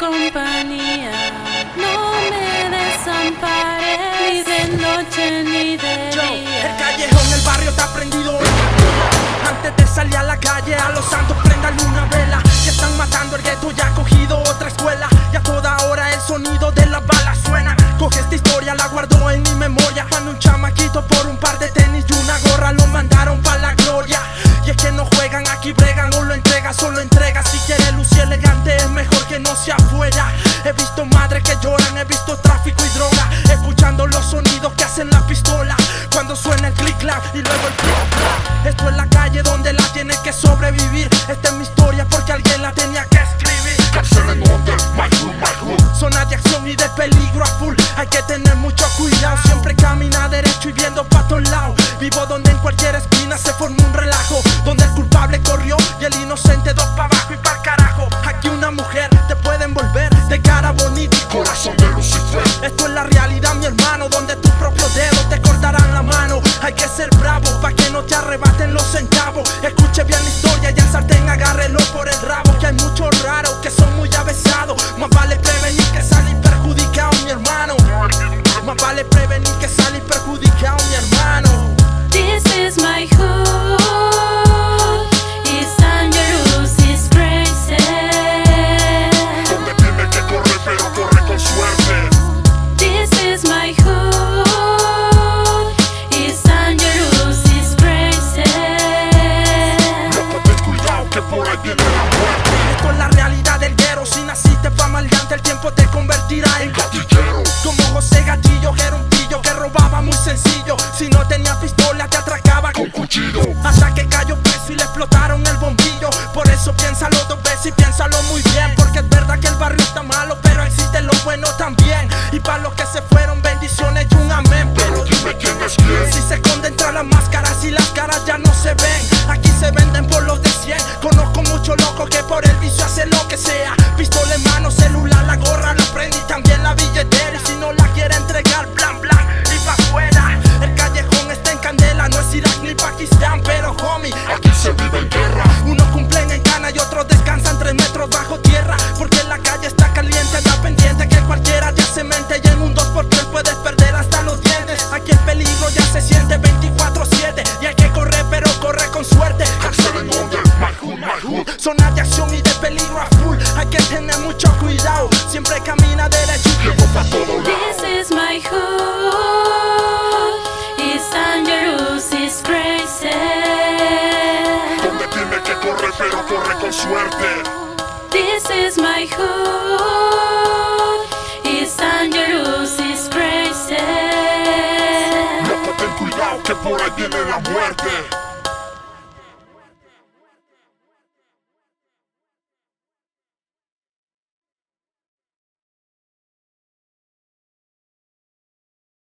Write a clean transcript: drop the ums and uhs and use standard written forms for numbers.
compañía. No me desampares, ni de noche ni de día. El callejón, el barrio está prendido. Antes de salir a la calle, a los santos prendan una vela. Que están matando el gueto, ya ha cogido otra escuela. Y a toda hora el sonido de las balas suena. Coge esta historia, la guardo en mi memoria. Cuando un chamaquito por un par de tenis y una gorra lo mandaron pa' la gloria. Y es que no juegan, aquí bregan, o lo entregas o lo entregas. Si quieres lucir elegante es mejor que no sea afuera. He visto madres que lloran, he visto tráfico y droga, escuchando los sonidos que hacen la pistola cuando suena el clic-clac y luego el clic-clac. Esto es la calle donde la tienes que sobrevivir. Esta es mi historia porque alguien la tenía que escribir. Zona de acción y de peligro a full. Hay que tener mucho cuidado, siempre camina derecho y viendo pa' todos lados. Vivo donde en cualquier esquina se forma un relajo, donde el culpable corrió y el inocente dos pa' abajo y pa'l carajo. Aquí una mujer te puede envolver de cara bonita y corazón de Lucifer. Esto es la realidad, mi hermano, donde tus propios dedos te cortarán la mano. Hay que ser bravo pa' que no te arrebaten los centavos. Escuche bien la historia y al sartén agárrelo por el rabo. Que hay muchos raros que son muy avesados. Más vale prevenir que salir perjudicado, mi hermano. Más vale prevenir que salir perjudicado, mi hermano. This is my hood, East Angelus is crazy. Donde tiene que correr pero corre con suerte. This is my hood, East Angelus is crazy. Loco, ten cuidado que por ahí viene la muerte. Esto es la realidad del guero. Si naciste pa' maleante, el tiempo te convertirá en Gatillero. como José Gatillo, que era un pillo que robaba muy sencillo. Si no tenía pistola te atracaba Con cuchillo. hasta que cayó preso y le explotaron el bombillo. Por eso piénsalo dos veces y piénsalo muy bien, porque es verdad que el barrio está malo, pero existe lo bueno también. Y para los que se fueron, bendiciones y un amén. Pero dime quién es quién. Si se esconden tras las máscaras y las caras ya no se ven, aquí se venden por los de 100. Conozco muchos locos que por el vicio hacen lo que sea. Pistola en mano, celular, la gorra la prende y también la billetera. Y si no la quiere entregar, blan blan y pa' afuera. El callejón está en candela, no es Irak ni Pakistán, pero homie, Aquí se vive en guerra. unos cumplen en cana y otros descansan 3 metros bajo tierra. Porque la calle está caliente, está pendiente que cualquiera ya se mente. Y en un 2x3 puedes perder hasta los dientes. Aquí el peligro ya se siente 24/7 y hay que correr pero correr con suerte. Excellent Wonder, my hood. Zona de acción y de peligro a full. Hay que tener mucho cuidado, siempre camina derecho. Llego pa' todos lados. This is my hood, East Angelus is crazy. Donde tiene que correr pero corre con suerte. This is my hood, East Angelus is crazy. Loco, ten cuidado que por ahí viene la muerte.